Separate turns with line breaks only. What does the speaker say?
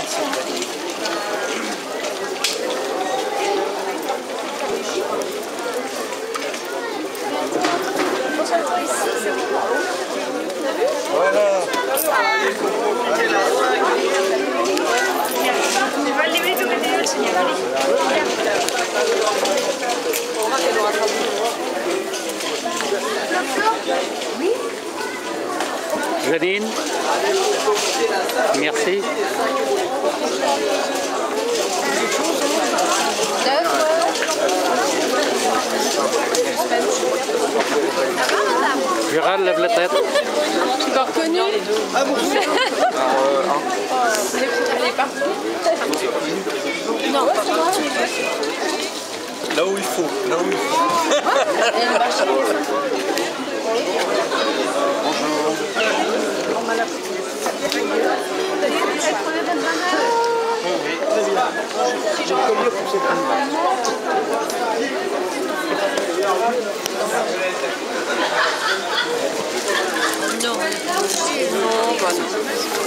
Janine, merci. Gérald, lève la tête.
Tu l'as reconnu?
Ah bon?
Elle est partout. Non,
là où il faut, là où il faut.
il y a une machine. Non, bah non.